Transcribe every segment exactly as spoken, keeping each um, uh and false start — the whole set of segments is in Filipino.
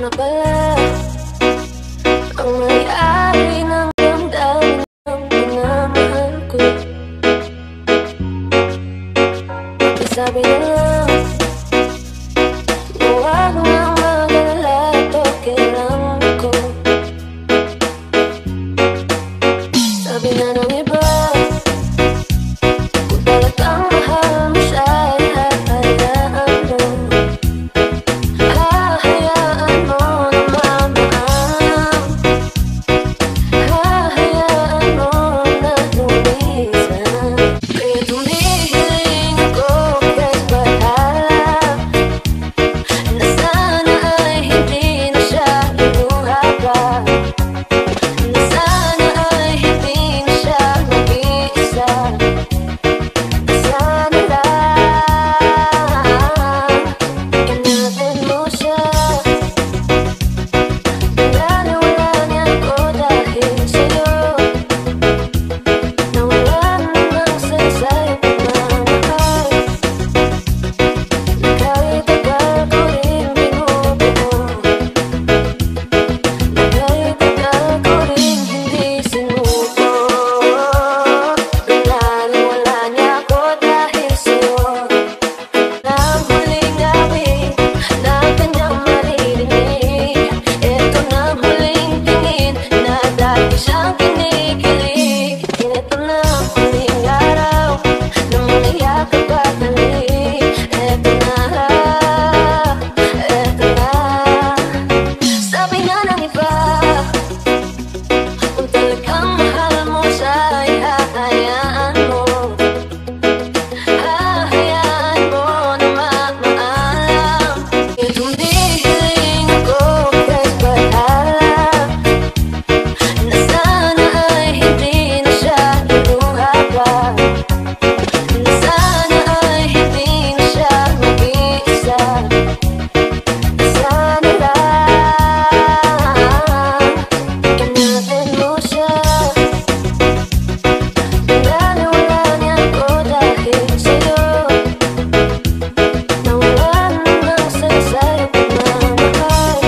na pala ang may-ari ng damdamin ng pinamahal ko. Sabi na lang na huwag nang mag-alala at okay lang ako. Sabi na ng iba, kung talagang mahal mo siya ay hahayaan mo. Hahayaan mo na mamaalam. Hahayaan mo na lumisan. Kaya tumihiling ako kahit bahala na sana ay hindi na siya iluha pa. Na sana ay hindi na siya mag-iisa. Sana lang ingatan mo siya. Pinaniwalaan ko dahil sa'yo. Nawalan ng saysay pagmamahal. Kahit tagal ko rin binubuo. Kahit tagal ko rin hindi sinuko. Pinaniwala niya ako dahil sa'yo. Ang huling awit na kanyang maririnig. Ito na huling tingin na dati siyang kinikilig. Ito na ang huling araw na muling yakap at halik. Ito na, ito na. Sabi nga ng iba, kung talagang mahal mo siya ay hahayaan mo. Hahayaan mo na mamaalam. Kaya tumihiling ako kahit bahala na sana ay hindi na siya iluha pa. Na sana ay hindi na siya mag-iisa. Sana lang ingatan mo siya. Pinaniwalaan ko dahil sa'yo. Nawalan ng saysay pagmamahal.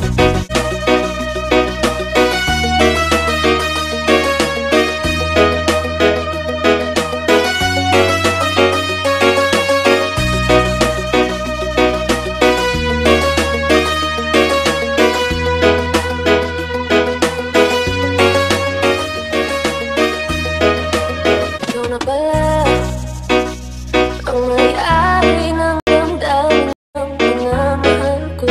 Ikaw na pala ang may-ari ng damdamin ng pinamahal ko.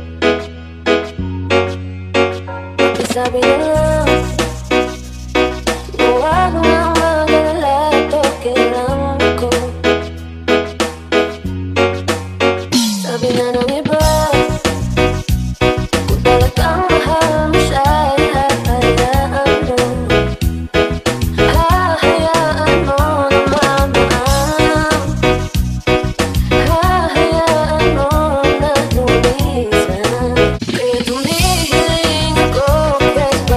Sabi na lang na huwag nang mag-alala at okay lang ako. Sabi na ng iba, kung talagang mahal mo siya ay hahayaan mo. Hahayaan mo na mamaalam. Hahayaan mo na lumisan. Kaya tumihiling ako kahit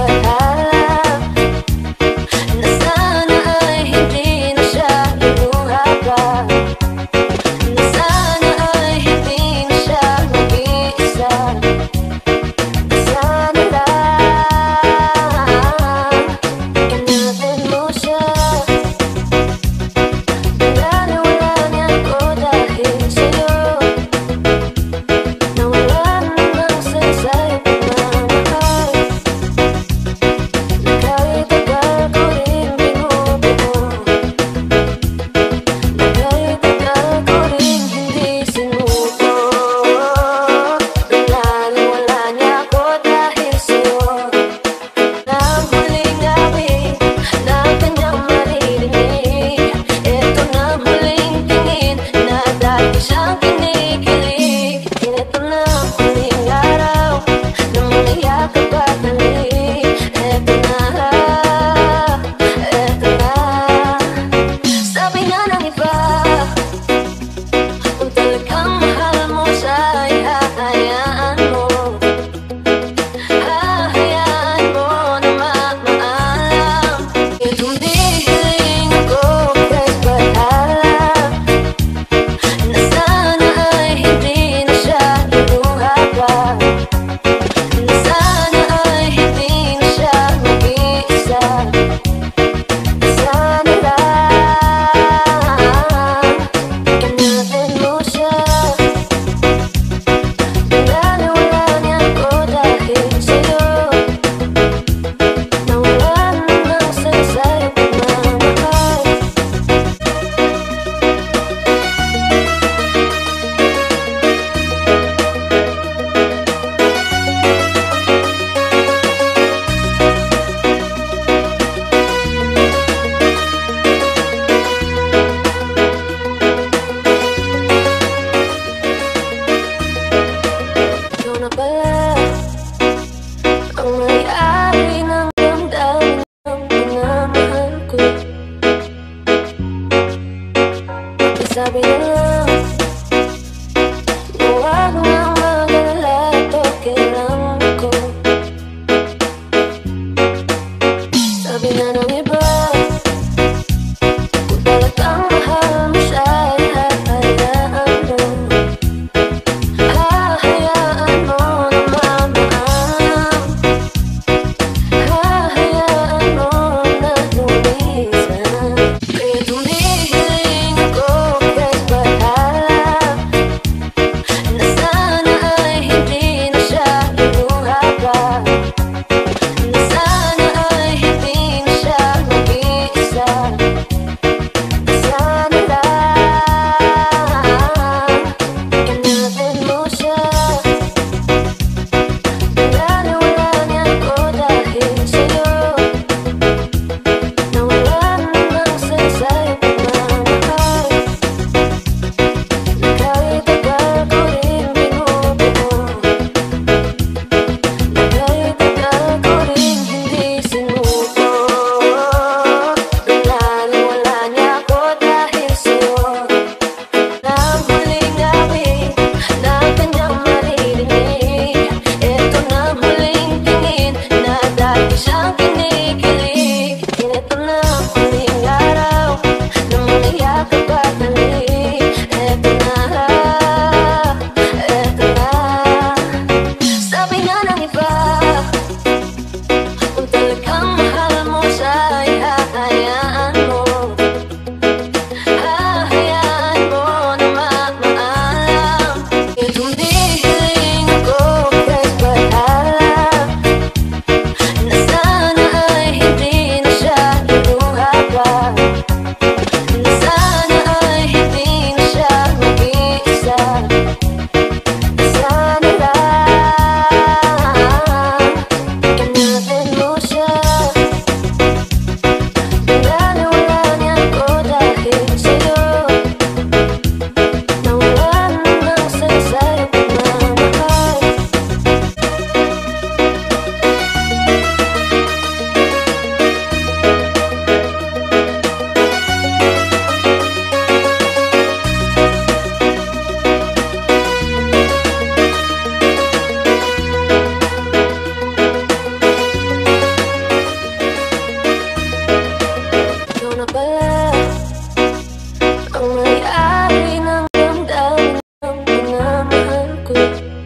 ko.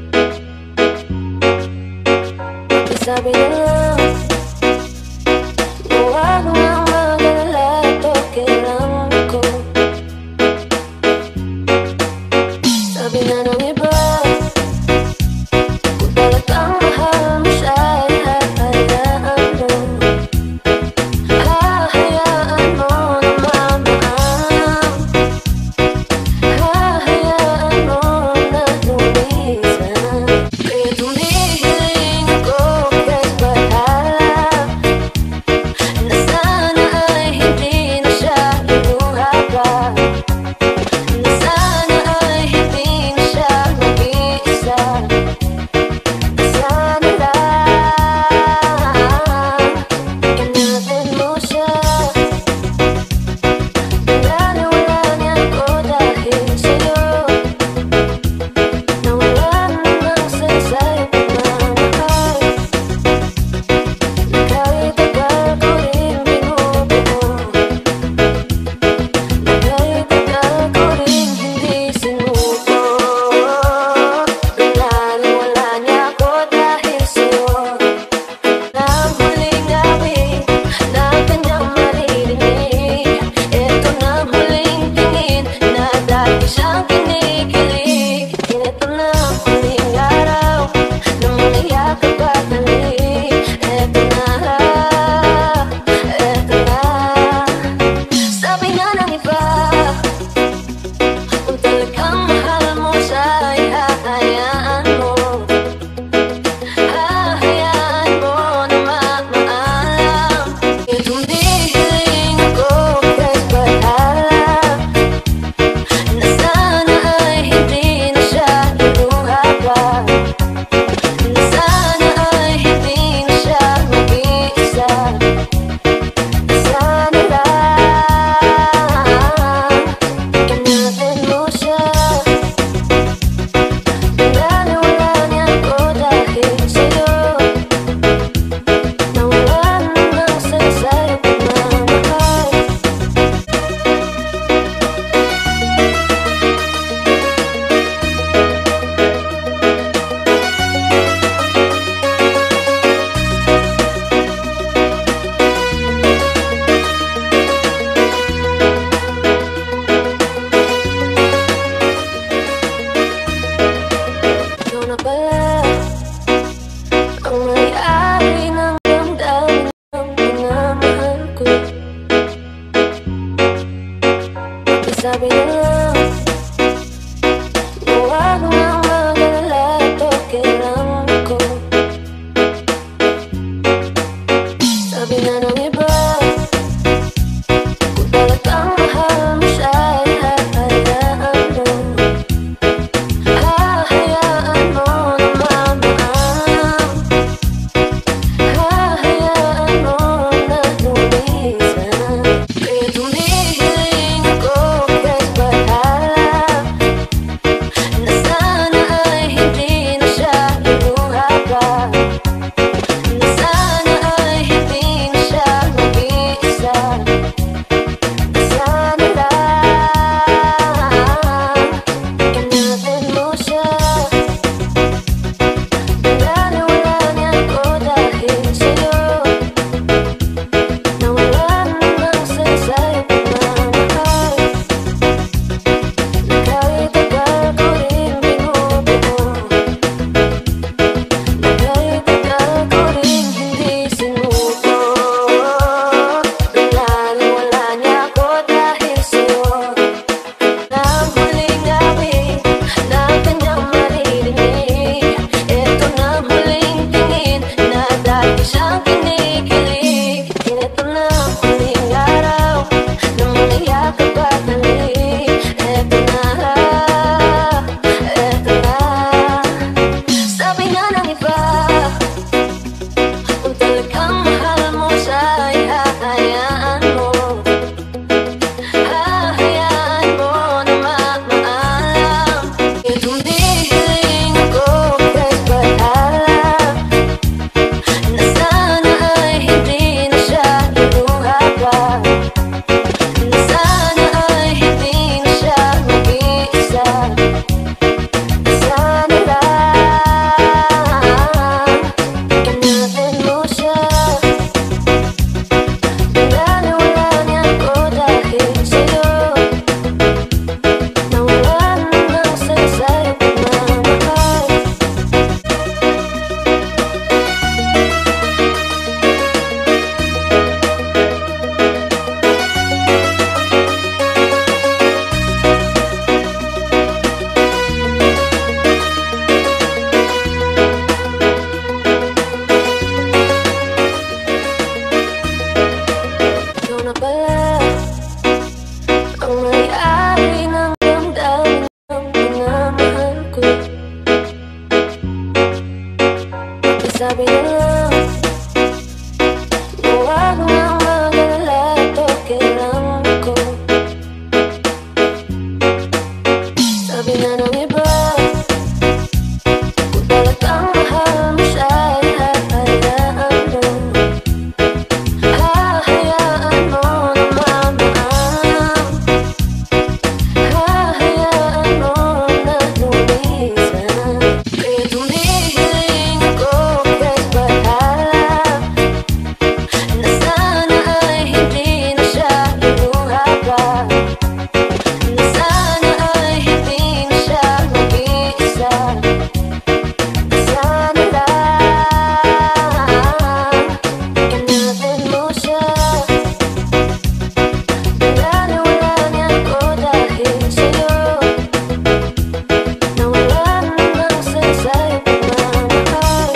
Sabi na lang na huwag nang mag-alala at okay lang ako. Sabi na ng iba, kung talagang mahal mo siya ay hahayaan mo. Hahayaan mo na mamaalam. Hahayaan mo na lumisan. Kaya tumihiling ako kahit bahala na sana ay hindi na siya iluha pa. Na sana ay hindi na siya mag-iisa. Sana lang ingatan mo siya. Pinaniwalaan niya ako dahil sa'yo. Nawalan ng saysay pagmamahal. Kahit tagal ko rin binubuo. Kahit tagal ko rin hindi sinuko. Pinaniwalaan niya ako dahil sa'yo. Ang huling awit na kanyang maririnig. Ito na huling tingin na dati siyang kinikilig. Ito na ang huling araw na muling yakap at halik. Ito na, ito na. Sabi nga ng iba, kung talagang mahal mo siya ay hahayaan mo. Hahayaan mo na mamaalam. Kaya tumihiling ako kahit bahala na sana ay hindi na siya iluha pa. Na sana ay hindi na siya mag-iisa. Sana lang ingatan mo siya. Pinaniwalaan niya ako dahil sa'yo. Nawalan ng saysay pagmamahal. Ikaw na pala ang may-ari ng damdamin ng minamahal ko. Sabi na lang na huwag nang mag-alala at okay lang ako. Sabi na ng iba, kung talagang mahal mo siya ay hahayaan mo. Hahayaan mo na ko. Sabi nila na huwag nang mag-alala at okay lang ako. Sabi nga ng iba, kung talagang mahal mo siya ay hahayaan mo. Hahayaan mo na mamaalam. Hahayaan mo na lumisan. Kaya tumihiling ako kahit bahala na sana ay hindi na siya iluha pa. Na sana ay hindi na siya mag-iisa. Sana lang inatid mo siya. Pinaniwala niya ako dahil sa'yo. Nawalan ng saysay pagmamahal.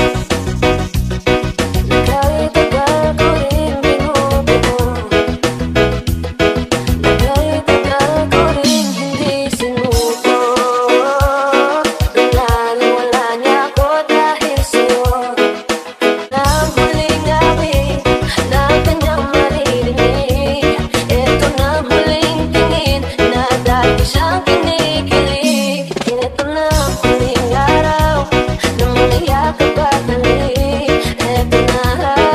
Na kahit tagal ko rin binubuo. Na kahit tagal ko rin hindi sinuko. Pinaniwala niya ako dahil sa'yo. Nang huling gabi na kanyang maririnig. Ito na huling tingin na dati siyang kinikilig. Ito na huling araw na mga yakap at halik. Ito na,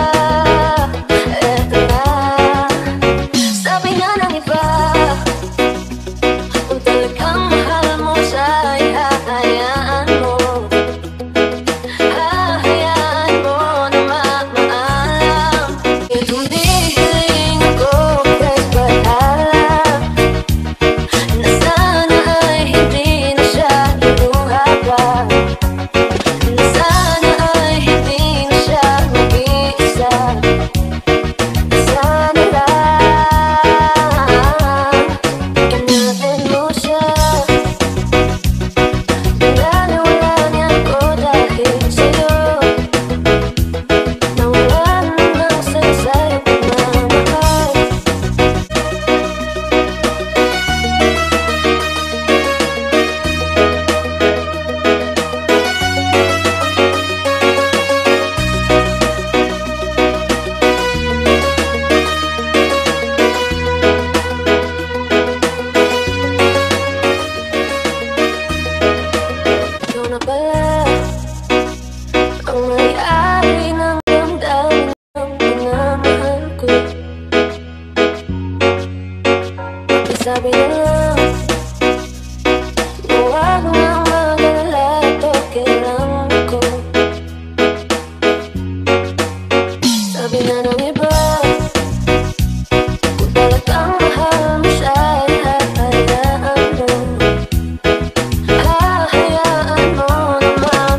ito na. Sabi nga ng iba, kung talagang mahal mo siya ay hahayaan mo. Hahayaan mo na mamaalam. Kaya tumihiling ako kahit bahala na sana ay hindi na siya iluha pa. Na sana ay hindi na siya mag-iisa. Sana lang inatid mo siya. Pinaniwala niya ako dahil sa'yo. Nawalan ng saysay pagmamahal. Ikaw na pala ang may-ari ng damdamin ng pinamahal ko. Sabi nila na huwag nang mag-alala at okay lang ako. Sabi nga ng iba, kung talagang mahal mo siya ay hahayaan mo. Hahayaan mo na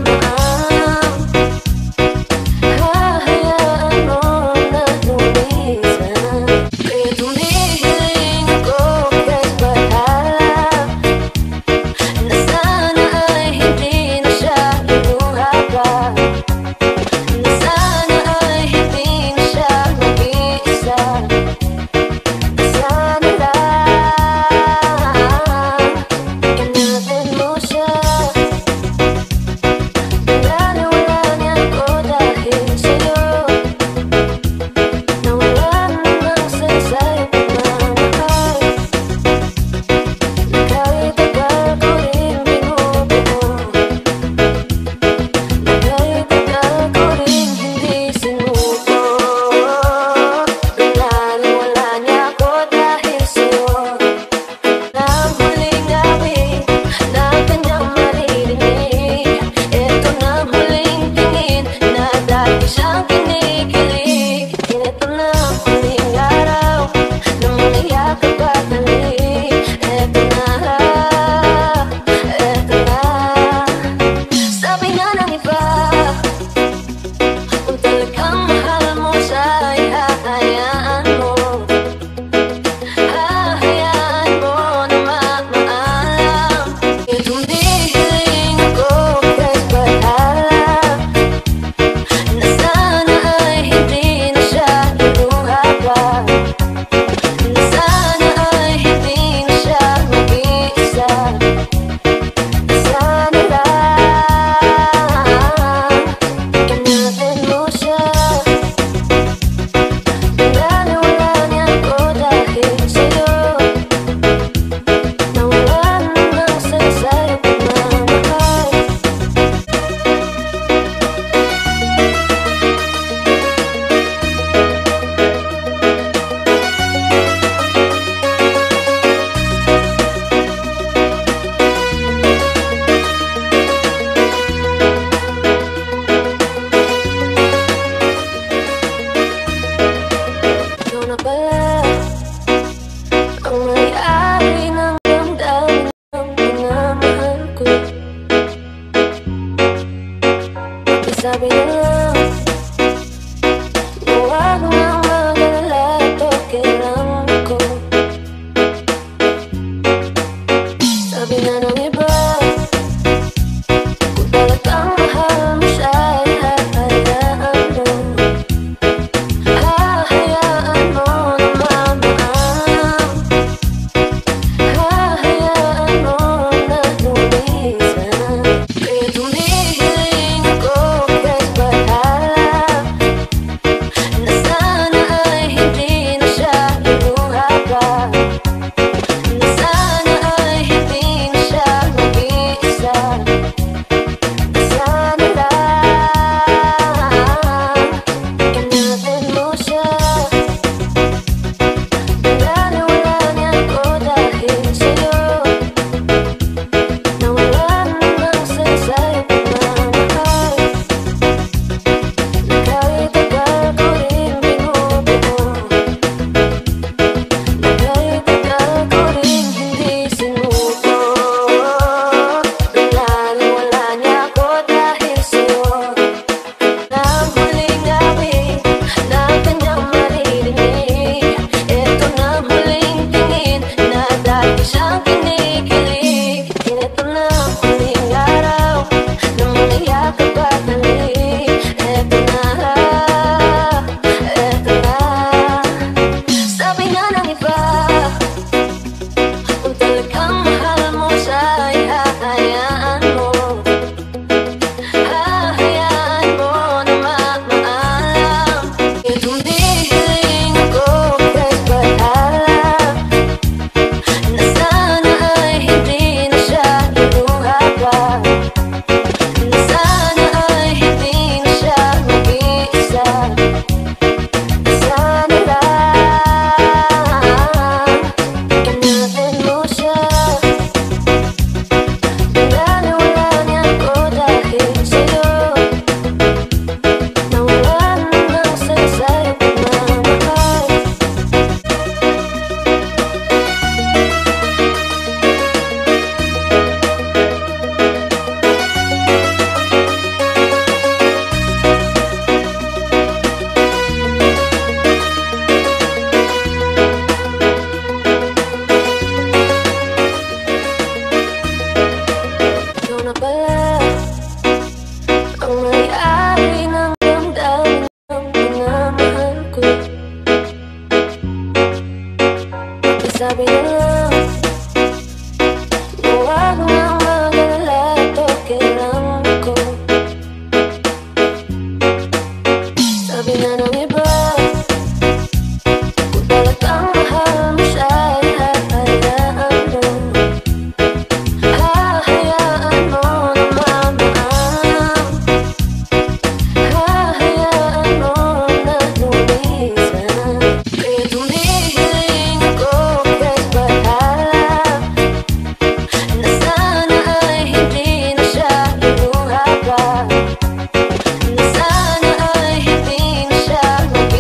Sabi niya huwag nang mag-alala, okay lang ako. Sabi na ng iba kung talagang mahal mo siya ay hahayaan mo. Hahayaan mo na mamaalam. Hahayaan mo na lumisan. Kaya tumihiling ako kahit bahala na sana ay hindi na siya iluha pa. Na sana ay hindi na siya mag-iisa. Sana lang inapin mo siya. Pinaniwala niya ako dahil sa'yo. Nawalan ng saysay pagmamahal. Na kahit tagal ko rin binubuo. Na kahit tagal ko rin hindi sinuko. Pinaniwala niya ako dahil sa'yo. Nang huling gabi na kanyang maririnig. Ito na huling tingin na dati siyang kinikilig. Ito na huling araw na mga yakap at halik. Ito na, ito na. Sabi nga ng iba kung talagang mahal mo siya ay hahayaan mo. Hahayaan mo na mamaalam. Kaya tumihiling ako kahit bahala na sana ay hindi na siya iluha pa. Na sana ay hindi na siya mag-iisa. Sana lang inapin mo siya. Pinaniwala niya ako dahil sa'yo. Nawalan ng saysay pagmamahal. Ikaw na pala ang may-ari ng damdamin ng minamahal ko. Sabi niya lang huwag nang mag-alala, okay lang ako. Sabi na ng iba kung talagang mahal mo siya ay hahayaan mo. Hahayaan mo na mamaalam. Hahayaan mo na lumisan. Kaya tumihiling ako kahit bahala na sana ay hindi na siya iluha pa. Na sana ay hindi na siya mag-iisa.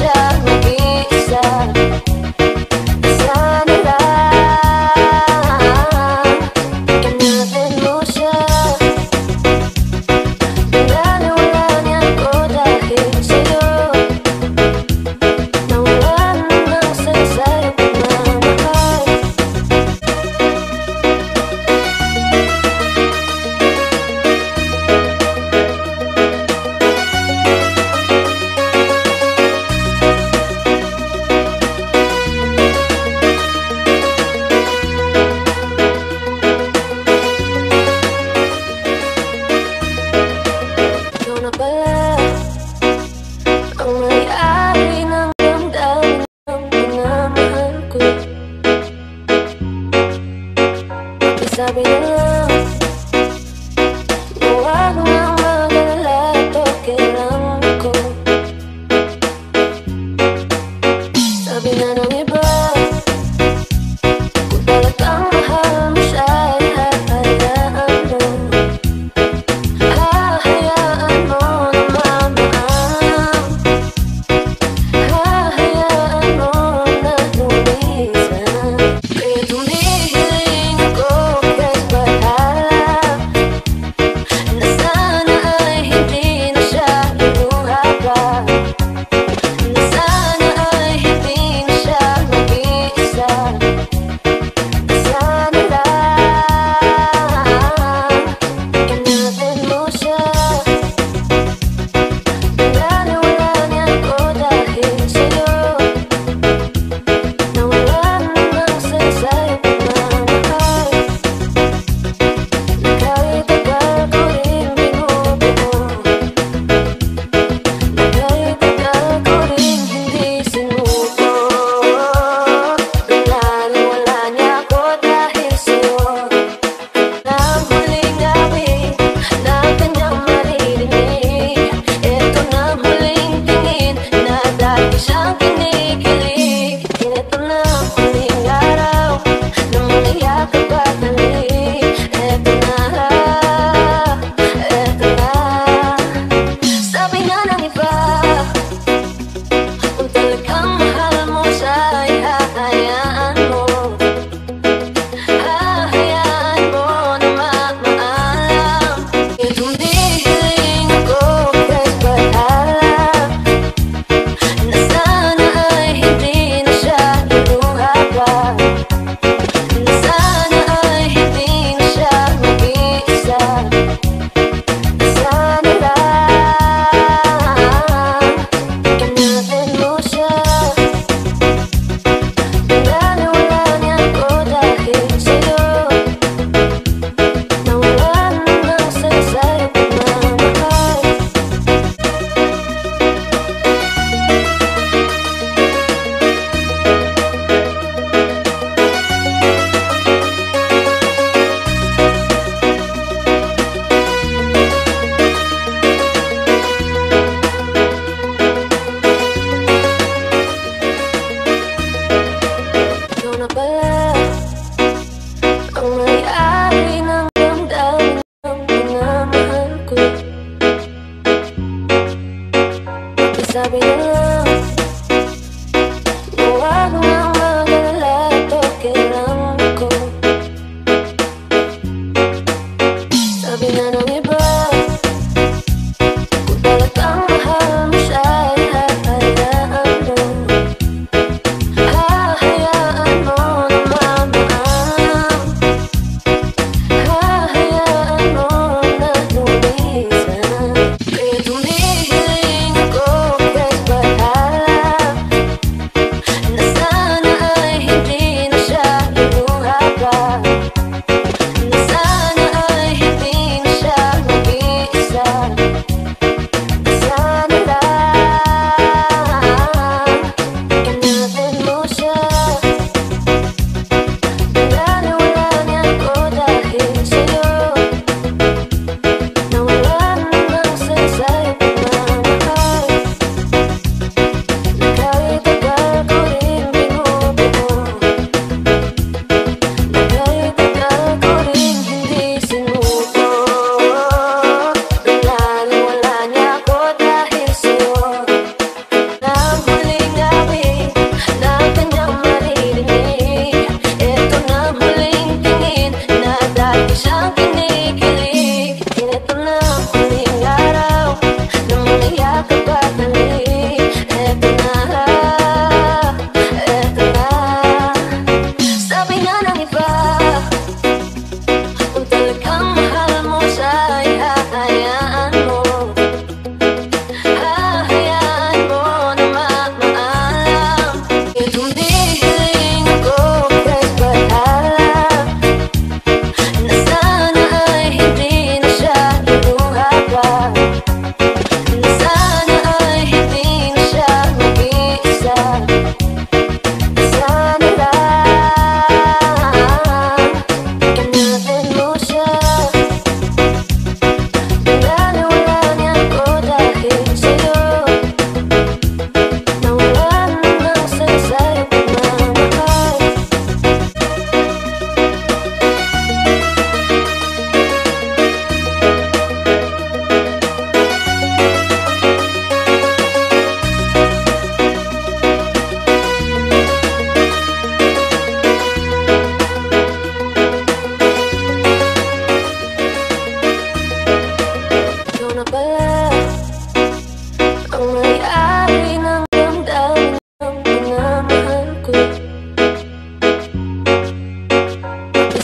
Sana lang sabi na lang na huwag nang mag-alala at okay lang ako. Sabi na ng iba, kung talagang mahal mo siya ay hahayaan mo. Hahayaan mo na mamaan, hahayaan mo na lumisan. Kaya tumihiling ako kahit bahay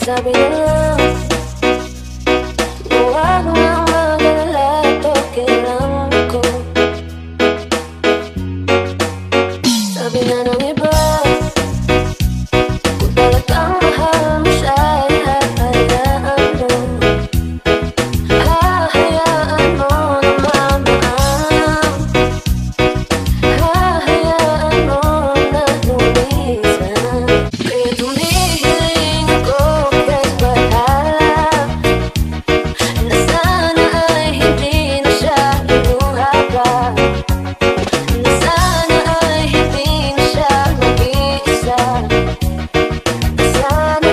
Sabi nila, huwag nang mag-alala, okay lang ako. Sabi nga ng iba, kung talagang mahal mo siya, ay hahayaan mo. Hahayaan mo na mamaalam. Hahayaan mo na lumisan. Kaya tumihiling ako kahit bahala, na sana ay hindi na siya iluha pa. Na sana ay hindi na siya mag-iisa. Sana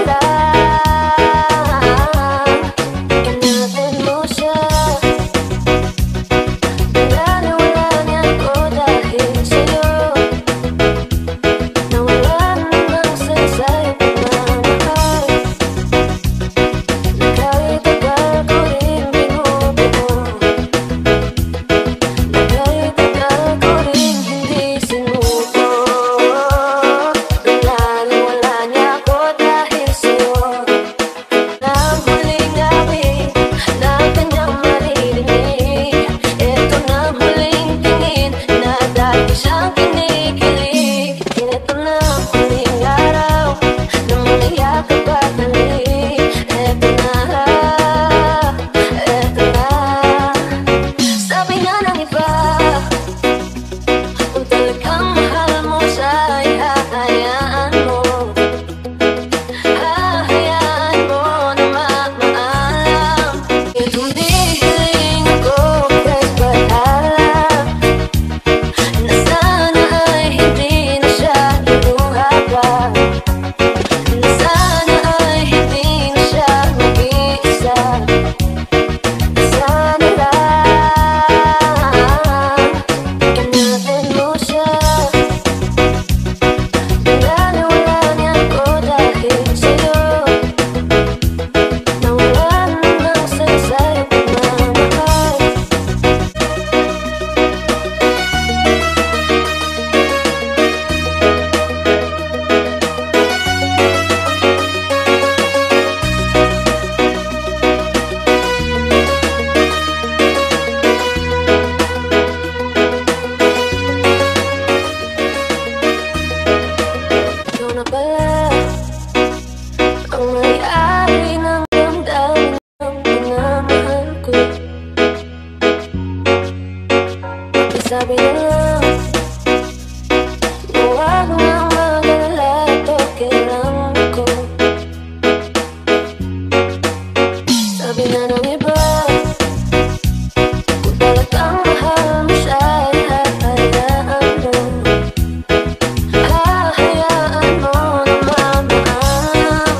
lang inatid mo siya. Pinaniwala niya ako dahil sa'yo. Nawalan ng saysay pagmamahal. Na kahit tagal ko rin binubuo. Na kahit tagal ko rin hindi sinuko. Pinaniwala niya ako dahil sa'yo. Nang huling gabi na kanyang maririnig, eto na huling tingin na dati siyang kinikilig. Eto na huling araw na mga yakap at halik. Eto na, eto na. Sabi nga ng iba, kung talagang mahal mo siya, ay hahayaan mo. Hahayaan mo na mamaalam. Kaya tumihiling ako kahit bahala, na sana ay hindi na siya iluha pa. Na sana ay hindi na siya mag-iisa. Sana lang inatid mo siya. Pinaniwala niya ako dahil sa'yo. Nawalan ng saysay pagmamahal. Ikaw na pala ang may-ari ng damdamin ng pinamahal ko. Sabi nila, huwag nang mag-alala, okay lang ako. Sabi nga ng iba, kung talagang mahal mo siya, ay hahayaan mo. Hahayaan mo na mamaalam.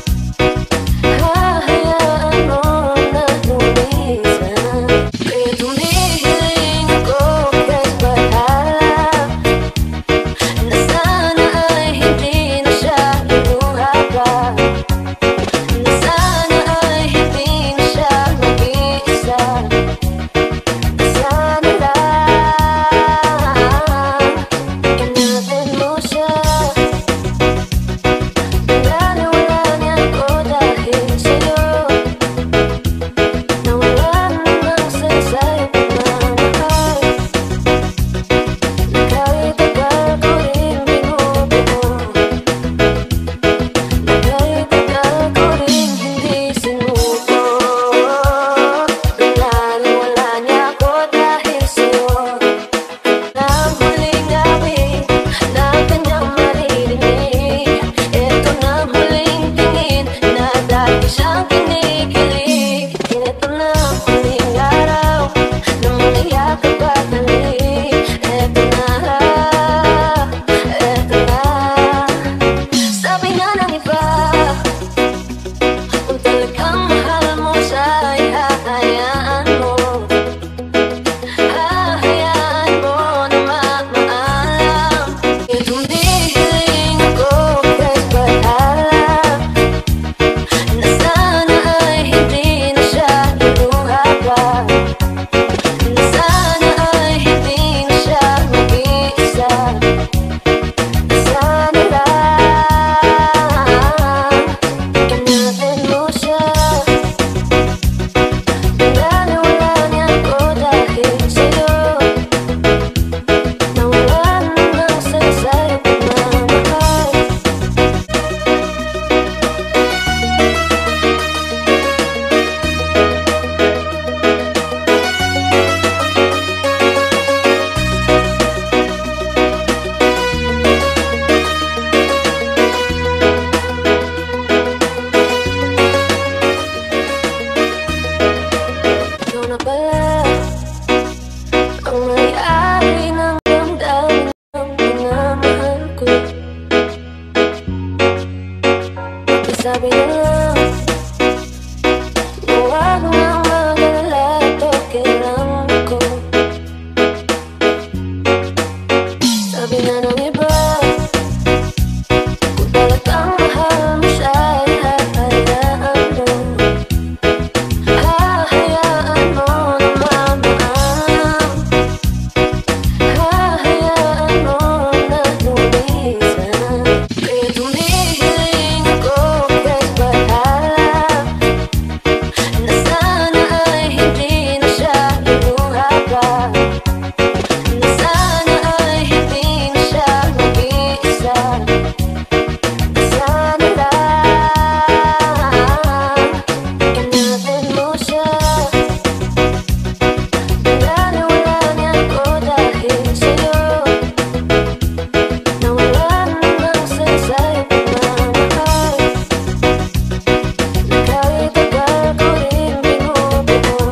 Hahayaan mo na lumisan. Kaya tumihiling ako kahit bahala, na sana ay hindi na siya iluha pa. Na sana ay hindi na siya Huwag nang mag-alala, toke lang ako. Sabi na ng iba, kung talagang mahal mo siya, ay hahayaan mo. Hahayaan mo na mamaalam. Hahayaan mo na lumisan. Kaya't humihiling ako kahit bahala, na sana ay hindi na siya iluha pa. Na sana ay hindi na siya mag-iisa. Sana lang inapin mo siya. Pinaniwala niya ako dahil sa'yo. Nawalan ng saysay pagmamahal, na kahit tagal ko rin binubuo,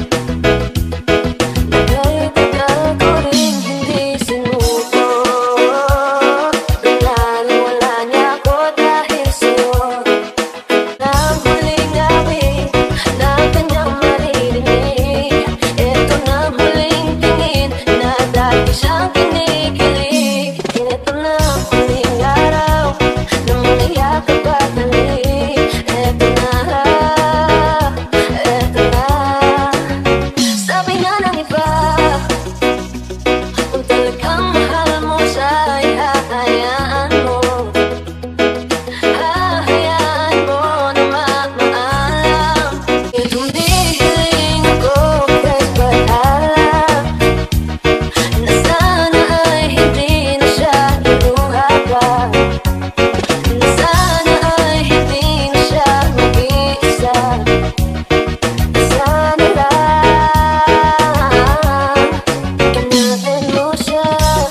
na kahit tagal ko rin hindi sinuko. Pinaniwala niya ako dahil sa'yo. Nang huling gabi na kanyang maririnig, eto na huling tingin na dati siyang kinikilig. Eto na huling araw na mga yakap at halik. Eto na, eto na. Sabi nga ng iba, kung talagang mahal mo siya, ay hahayaan mo. Hahayaan mo na mamaalam. Kaya't humihiling ako kahit bahala, na sana ay hindi na siya iluha pa. Na sana ay hindi na siya mag-iisa. Sana lang inapin mo siya.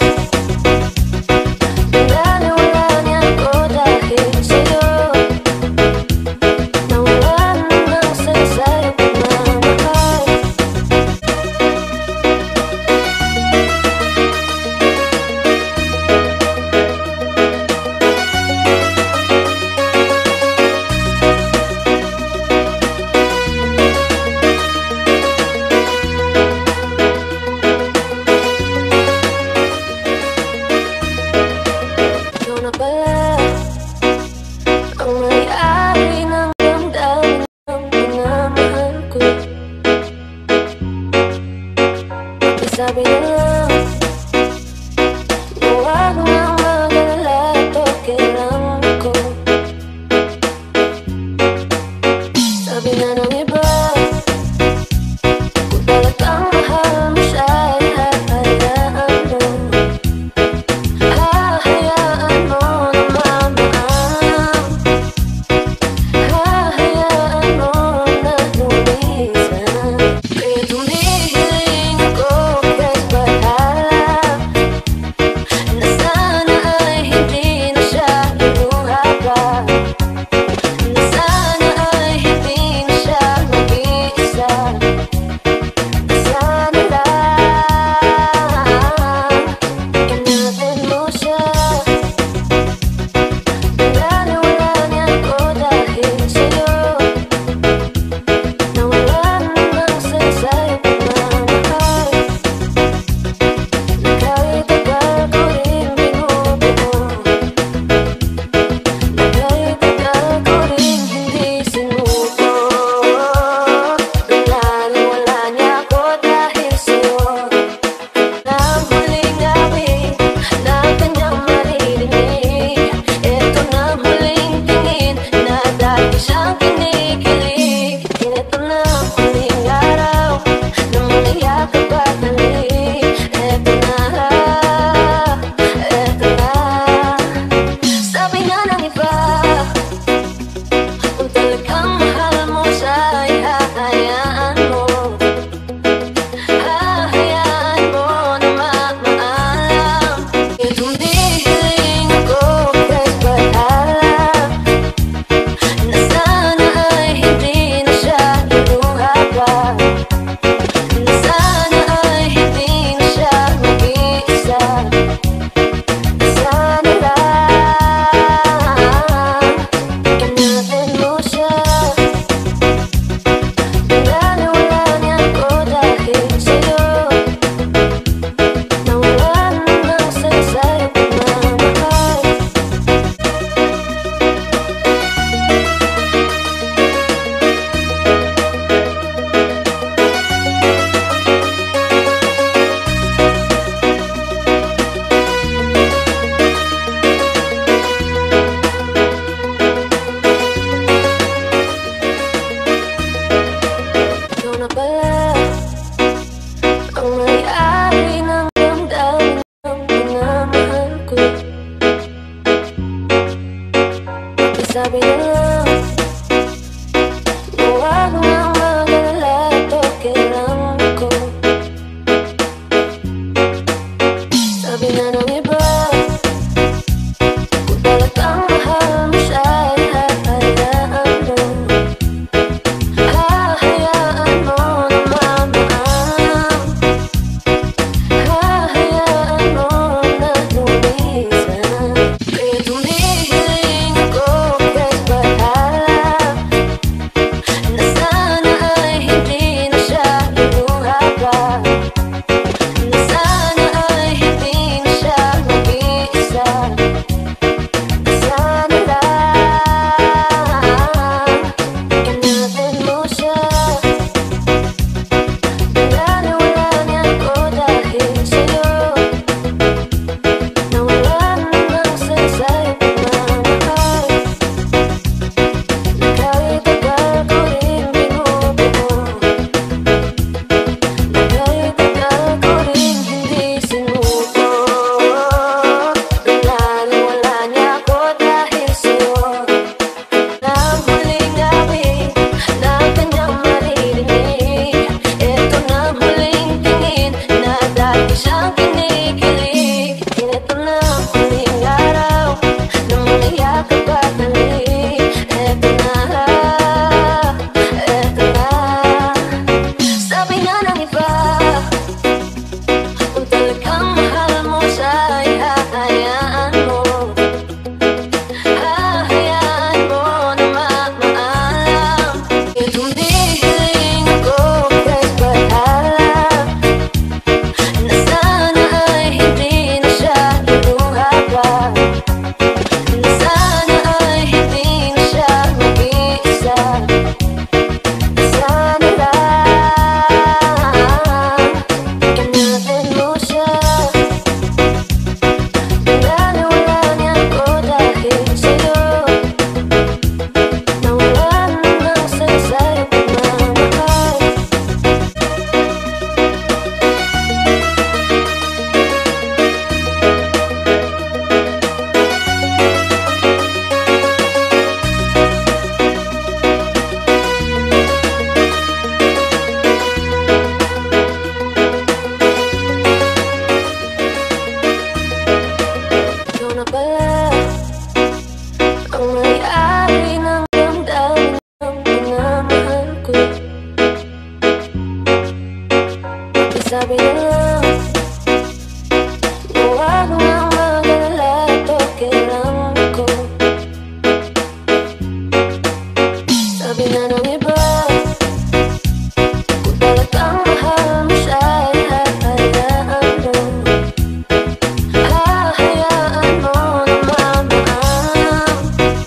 Pinaniwala niya ako dahil sa'yo. Nawalan ng saysay pagmamahal. Ikaw na pala ang may-ari ng damdamin ng minamahal ko. Sabi na lang, huwag nang mag-alala, toke lang ako. Sabi na ng iba, kung talagang mahal mo siya, ay hahayaan mo. Hahayaan mo na mamaalam. Hahayaan mo na lumisan. Kaya't humihiling ako kahit bahala, na sana ay hindi na siya iluha pa. Na sana ay hindi na siya mag-iisa. Sana lang inapin mo siya. Pinaniwala niya ako dahil sa'yo. Nawalan ng saysay pagmamahal, na kahit tagal ko rin binubuo, na kahit tagal ko rin hindi sinuko. Pinaniwala niya ako dahil sa'yo. Nang huling gabi na kanyang maririnig, eto na huling tingin na dati siyang kinikilig. Eto na huling araw na mga yakap at halik. Eto na, eto na. Sabi nga ng iba, kung talagang mahal mo siya, ay hahayaan mo. Hahayaan mo na mamaalam. Kaya't humihiling ako kahit bahala, na sana ay hindi na ng iba. Kung talagang mahal mo siya, ay hahayaan mo. Hahayaan mo na mamaang.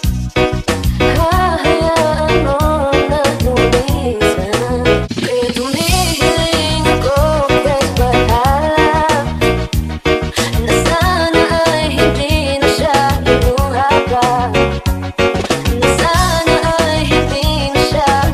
Hahayaan mo na lumisan. Kaya tumihiling ako kahit bahala, na sana ay hindi na siya inuha pa. Na sana ay hindi na siya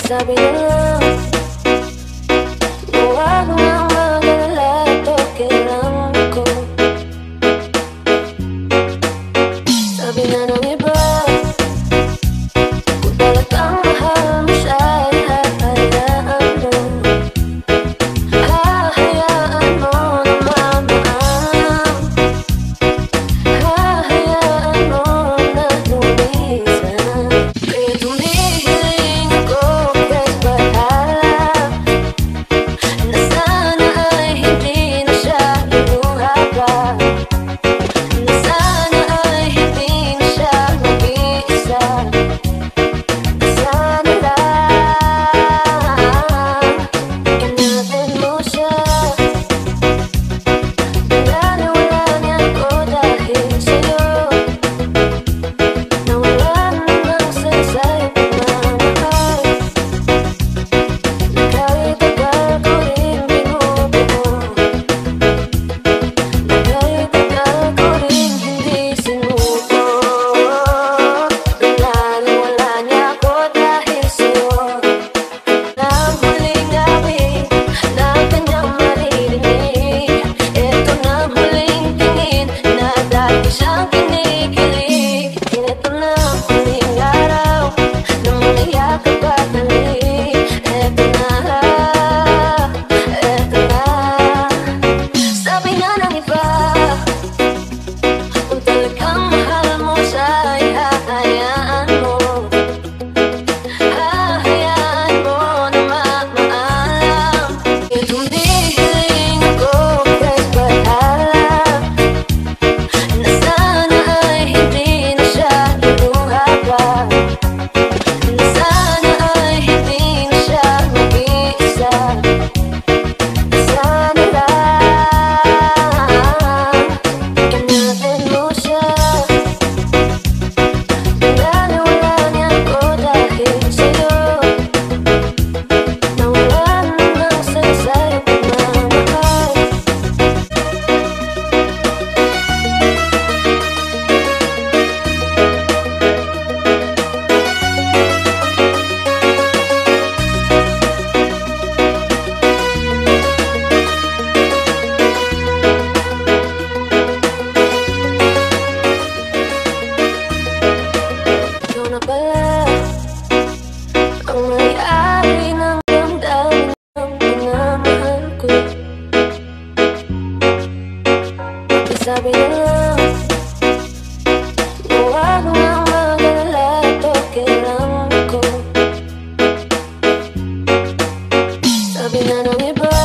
Sabi na lang na huwag nang mag-alala at okay lang ako. Sabi na ng iba, kung talagang mahal mo siya ay hahayaan mo. Hahayaan mo na mamaalam. Hahayaan mo na lumisan. Kaya tumihiling ako kahit bahala na sana ay hindi na siya iluha pa. Na sana ay hindi na siya mag-iisa. Sana lang ingatan mo siya. Pinaniwalaan ko dahil sa'yo. Nawalan ng saysay pagmamahal. Kahit tagal ko rin binubuo. Kahit tagal ko rin hindi sinuko. Pinaniwala niya ako dahil sa'yo. Ang huling awit na kanyang maririnig. Ito na huling tingin na dati siyang kinikilig. Ito na ang huling araw na muling yakap at halik. Ito na, ito na. Sabi nga ng iba, kung talagang mahal mo siya ay hahayaan mo. Hahayaan mo na mamaalam. Kaya tumihiling ako kahit bahala na sana ay hindi na siya iluha pa. Na sana ay hindi na siya mag-iisa. Sana lang ingatan mo siya. Pinaniwalaan ko dahil sa'yo. Nawalan ng saysay pagmamahal. Ikaw na pala ang may-ari ng damdamin ng minamahal ko. Sabi na lang na huwag nang mag-alala at okay lang ako. Sabi na ng iba,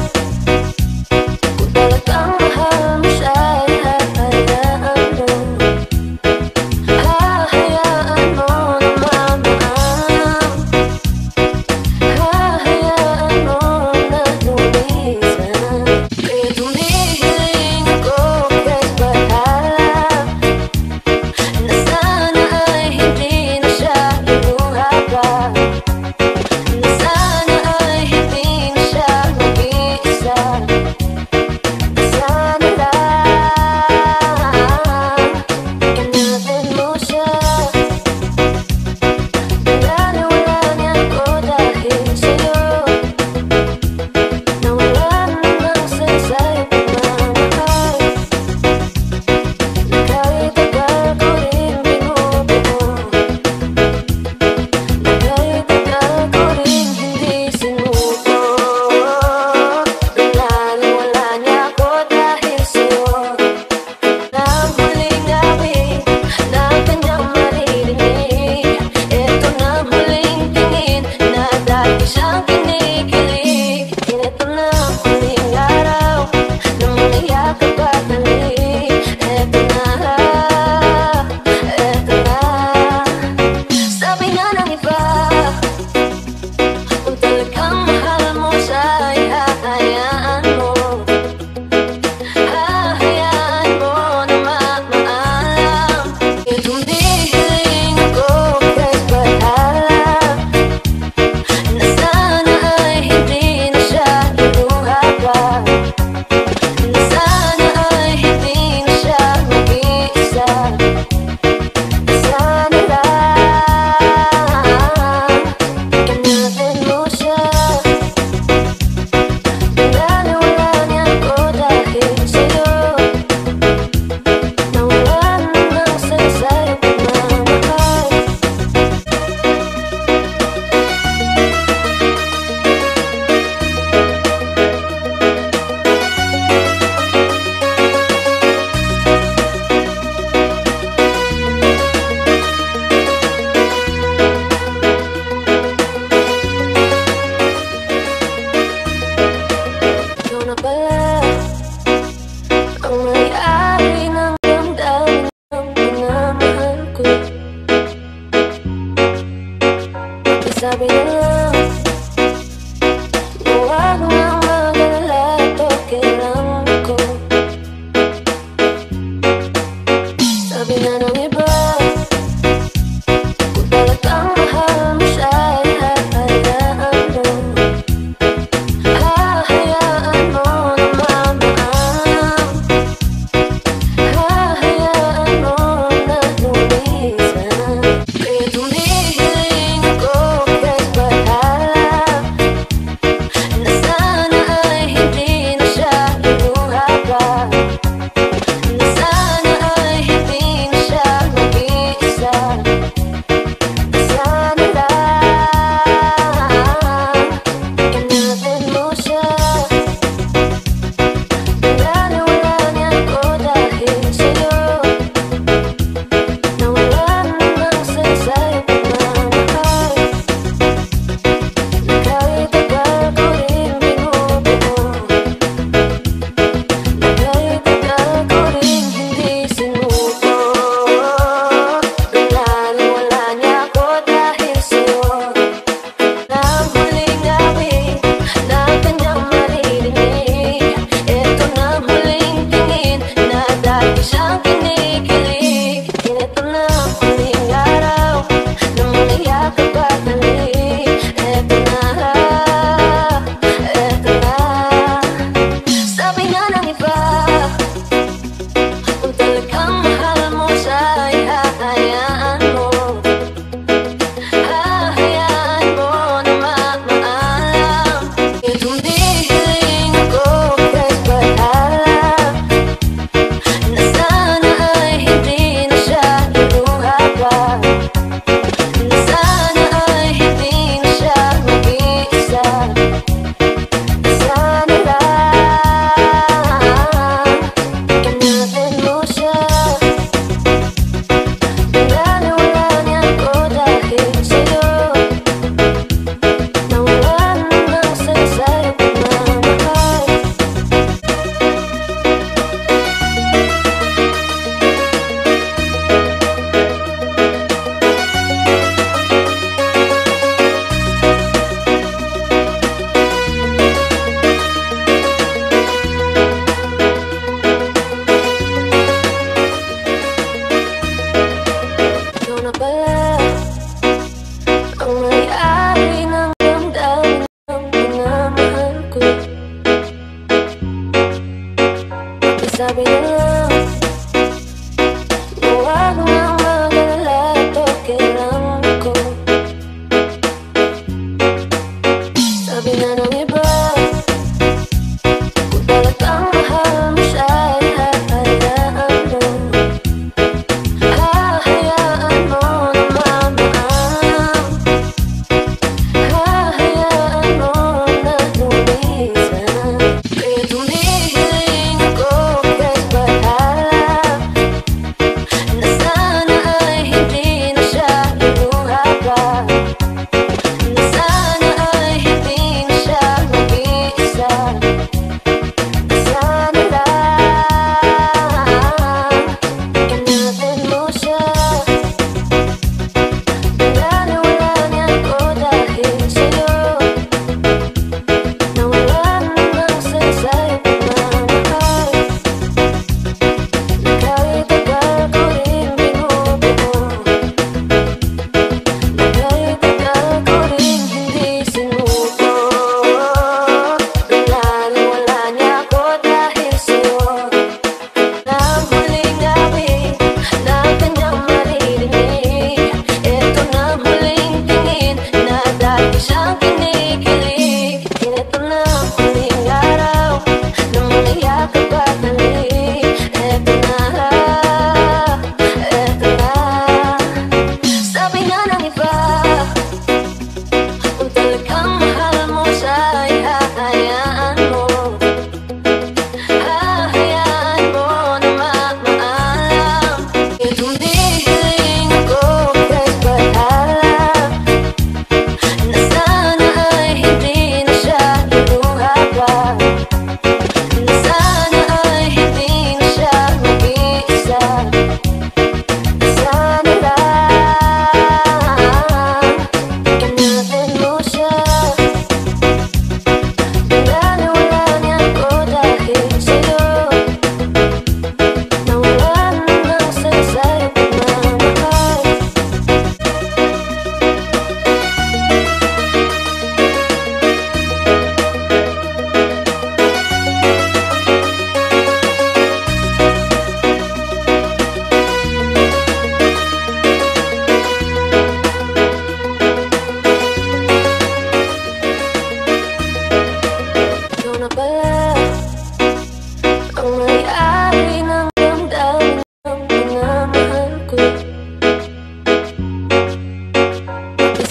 kung talagang mahal mo siya ay hahayaan mo. Hahayaan mo na Sabi nila, huwag nang mag-alala, okay lang ako. Sabi nga ng iba, kung talagang mahal mo siya, ay hahayaan mo. Hahayaan mo na mamaan. Hahayaan mo na lumisan. Kaya tumihiling ako kahit ba't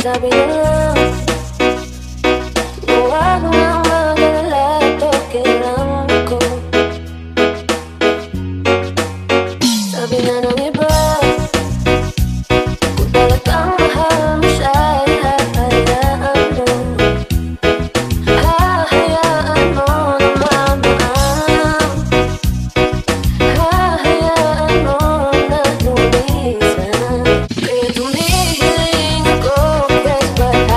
Sabi niya lang, huwag nang mag-alala, ito kailangan ko. Sabi na ng iba, kung talagang mahal mo siya, ay hahayaan mo. Hahayaan mo na mamaan, hahayaan mo na lumisan. Kaya tumihiling ako kahit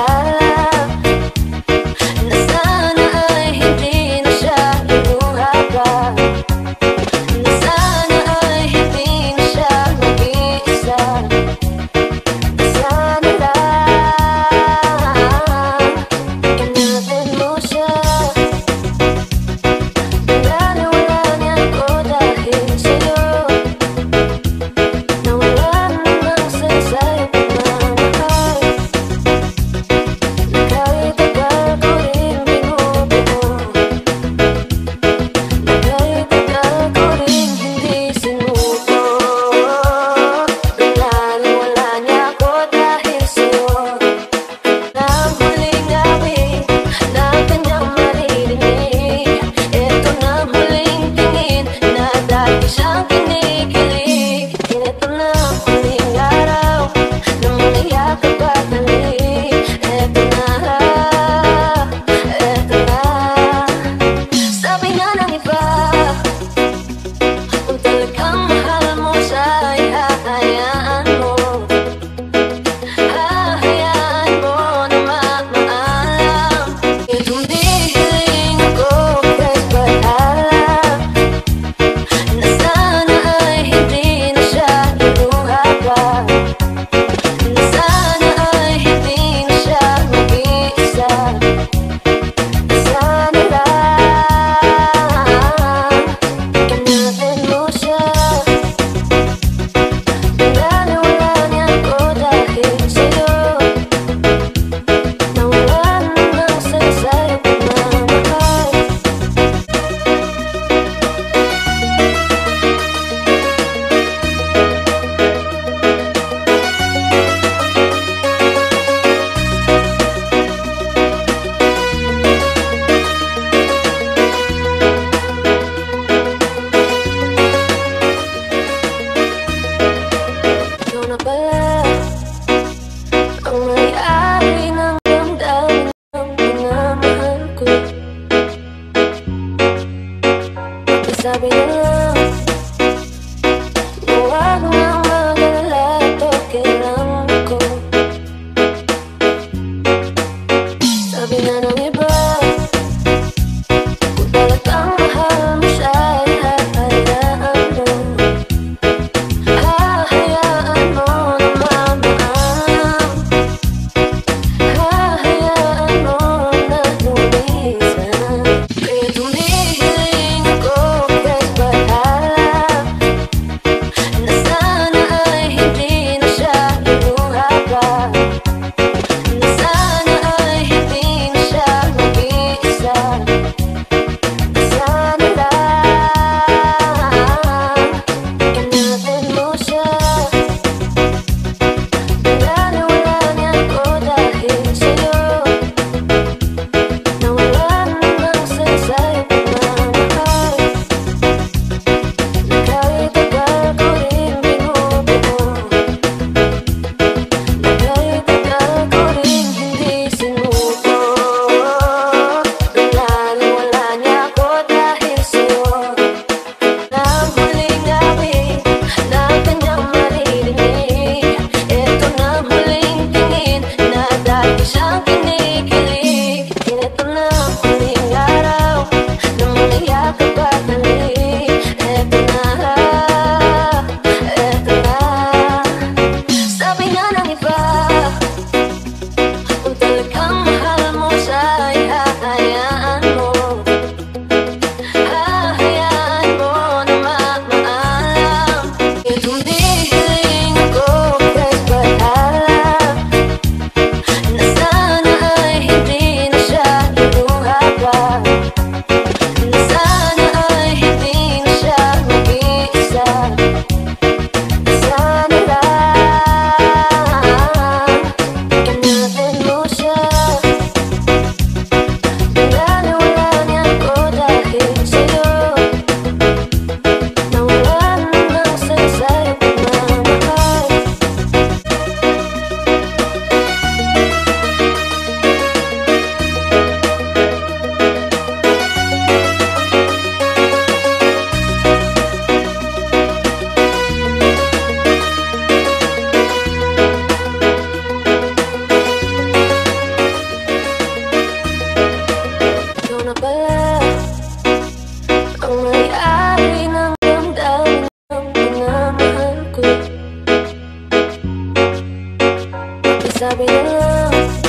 Sabi na lang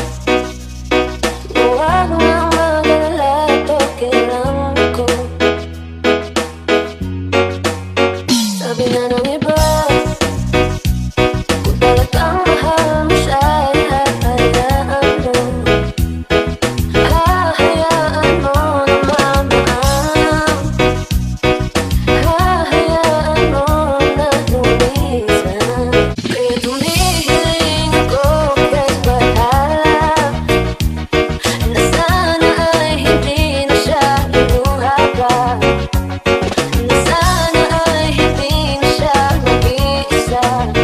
na huwag nang mag-alala at okay lang ako. Sabi na ng iba, kung talagang mahal mo siya ay hahayaan mo. Hahayaan mo na mamaalam. Hahayaan mo na lumisan. Kaya tumihiling ako kahit bahala na sana ay hindi na siya iluha pa. Na sana ay hindi na siya mag-iisa.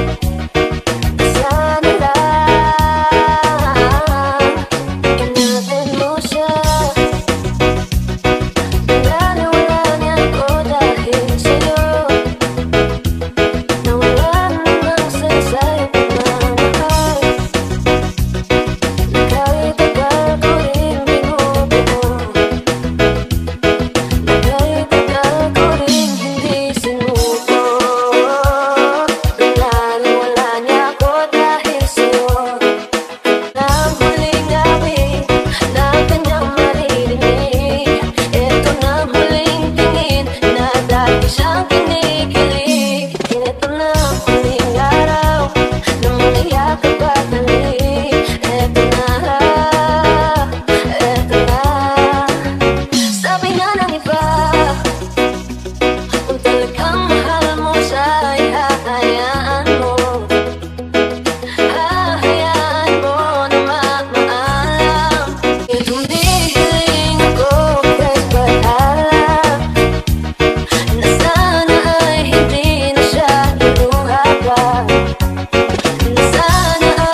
Sana lang ingatan mo siya. Pinaniwalaan niya ako dahil sa'yo. Nawalan ng saysay pagmamahal. Kahit tagal ko rin binubuo. Kahit tagal ko rin hindi sinuko. Pinaniwalaan niya ako dahil sa'yo. Ang huling awit na kanyang maririnig. Ito na huling tingin na dati siyang kinikilig. Ito na ang huling araw na muling yakap at halik. Ito na, ito na. Sabi nga ng iba, kung talagang mahal mo siya ay hahayaan mo. Hahayaan mo na mamaalam. Kaya tumihiling ako kahit bahala na sana ay hindi na siya iluha pa. Na sana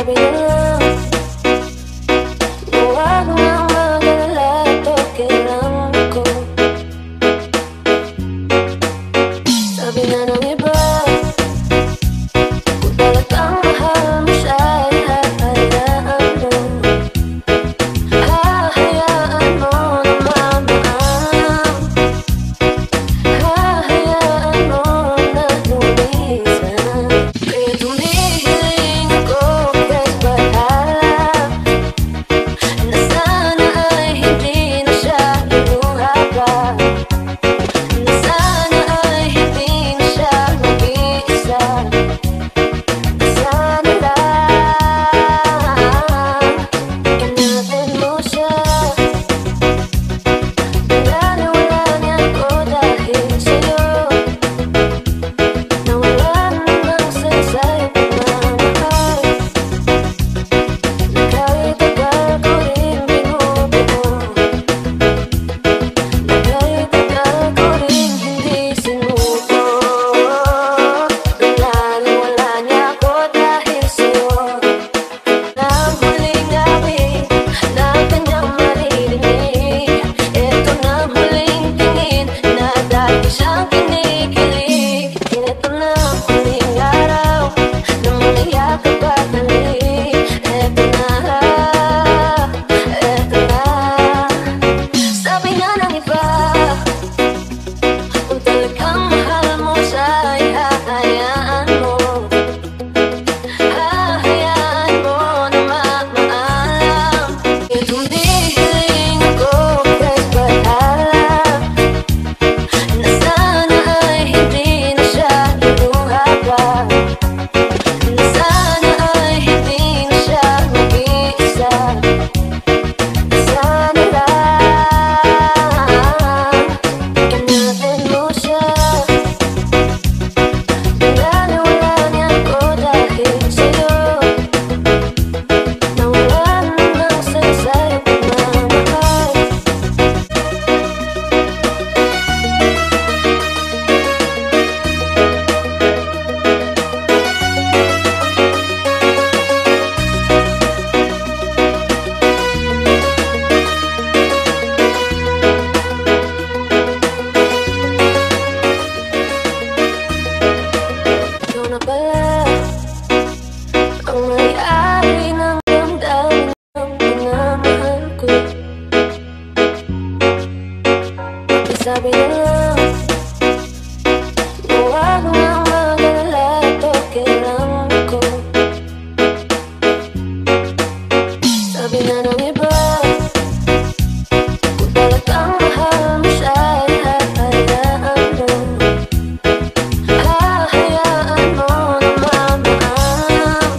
sabi na lang na huwag nang mag-alala, ito kailangan ko. Sabi nga ng iba, kung talagang mahal mo siya, ay hahayaan mo. Hahayaan mo na mamaalam. Hahayaan mo na lumisan. Kaya tumihiling ako kahit bahala, na sana ay hindi na siya iluha pa, na sana ay hindi na siya mag-iisa. Sana lang inatid mo siya. Pinaniwala niya ako dahil sa'yo, nawalan ng saysay pagmamahal, na kahit tagal ko rin binubuo, na kahit tagal ko rin hindi sinuko. Pinaniwala niya ako dahil sa'yo, ng huling gabi na kanyang maririnig. Ito na huling tingin na dati siyang kinikilig. Ito na huling araw na mga yakap at halik. Ito na, ito na. Sabi nga ng iba, kung talagang mahal mo siya, ay hahayaan mo. Hahayaan mo na mamaalam. Kaya tumihiling ako kahit bahala, na sana ay hindi na siya iluha pa, na sana ay hindi na siya mag-iisa. Sana lang inatid mo siya. Pinaniwala niya ako dahil sa'yo, nawalan ng saysay pagmamahal. Ikaw na pala ang may-ari ng damdamin ng pinamahal ko. Sabi na lang na huwag nang mag-alala, ito kailangan ko. Sabi nga ng iba, kung talagang mahal mo siya, ay hahayaan mo. Hahayaan mo na mamaalam.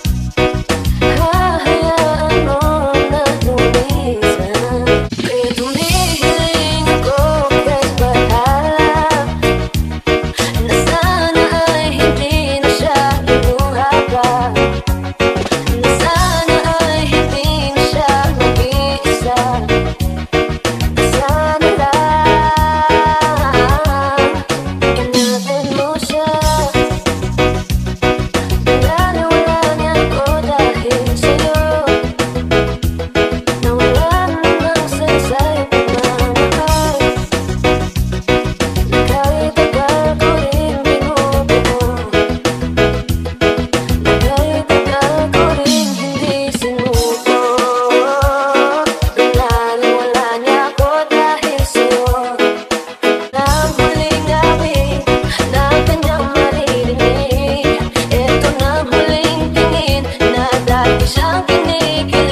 Hahayaan mo na lumisan. Kaya tumihiling ako kahit bahala, na sana ay hindi na siya iluha pa, na sana ay hindi na siya mag-iisa. Sana lang inatid mo siya. Pinaniwala niya ako dahil sa'yo, nawalan ng saysay pagmamahal, na kahit tagal ko rin binubuo, na kahit tagal ko rin hindi sinuko. Pinaniwala niya ako dahil sa'yo, ng huling gabi na kanyang maririnig. Ito na huling tingin na dati siyang kinikilig.